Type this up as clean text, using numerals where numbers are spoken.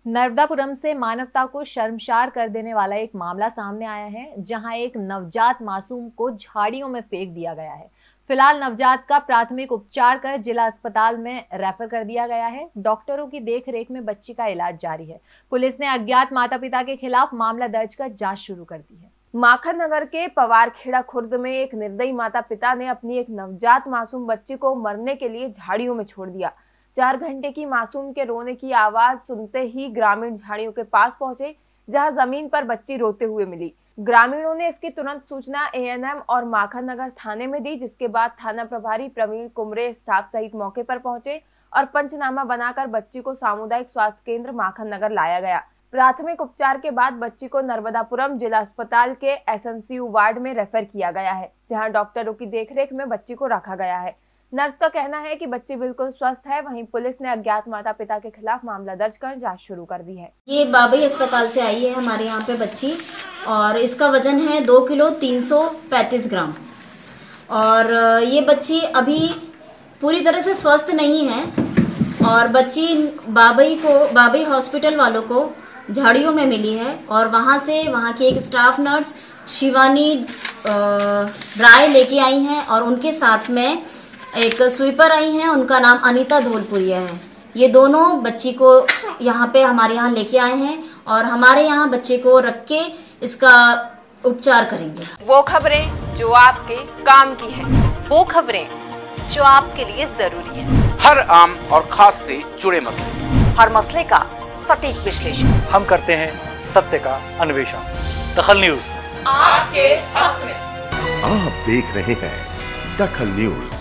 नर्मदापुरम से मानवता को शर्मसार कर देने वाला एक मामला सामने आया है, जहां एक नवजात मासूम को झाड़ियों में फेंक दिया गया है। फिलहाल नवजात का प्राथमिक उपचार कर जिला अस्पताल में रेफर कर दिया गया है। डॉक्टरों की देखरेख में बच्ची का इलाज जारी है। पुलिस ने अज्ञात माता पिता के खिलाफ मामला दर्ज कर जांच शुरू कर दी है। माखन नगर के पवारखेड़ा खुर्द में एक निर्दयी माता पिता ने अपनी एक नवजात मासूम बच्ची को मरने के लिए झाड़ियों में छोड़ दिया। 4 घंटे की मासूम के रोने की आवाज सुनते ही ग्रामीण झाड़ियों के पास पहुंचे, जहां जमीन पर बच्ची रोते हुए मिली। ग्रामीणों ने इसकी तुरंत सूचना एएनएम और माखन नगर थाने में दी, जिसके बाद थाना प्रभारी प्रवीण कुमरे स्टाफ सहित मौके पर पहुंचे और पंचनामा बनाकर बच्ची को सामुदायिक स्वास्थ्य केंद्र माखन नगर लाया गया। प्राथमिक उपचार के बाद बच्ची को नर्मदापुरम जिला अस्पताल के एसएनसीयू वार्ड में रेफर किया गया है, जहां डॉक्टरों की देखरेख में बच्ची को रखा गया है। नर्स का कहना है कि बच्ची बिल्कुल स्वस्थ है। वहीं पुलिस ने अज्ञात माता पिता के खिलाफ मामला दर्ज कर जांच शुरू कर दी है। ये बाबई अस्पताल से आई है हमारे यहाँ पे बच्ची, और इसका वजन है 2 किलो 335 ग्राम। और ये बच्ची अभी पूरी तरह से स्वस्थ नहीं है, और बच्ची बाबई हॉस्पिटल वालों को झाड़ियों में मिली है, और वहां की एक स्टाफ नर्स शिवानी राय लेके आई हैं, और उनके साथ में एक स्वीपर आई हैं, उनका नाम अनीता धोलपुरिया है। ये दोनों बच्ची को यहाँ पे हमारे यहाँ लेके आए हैं, और हमारे यहाँ बच्चे को रख के इसका उपचार करेंगे। वो खबरें जो आपके काम की है, वो खबरें जो आपके लिए जरूरी है, हर आम और खास से जुड़े मसले, हर मसले का सटीक विश्लेषण हम करते हैं सत्य का अन्वेषण। दखल न्यूज आपके हक में। आप देख रहे हैं दखल न्यूज।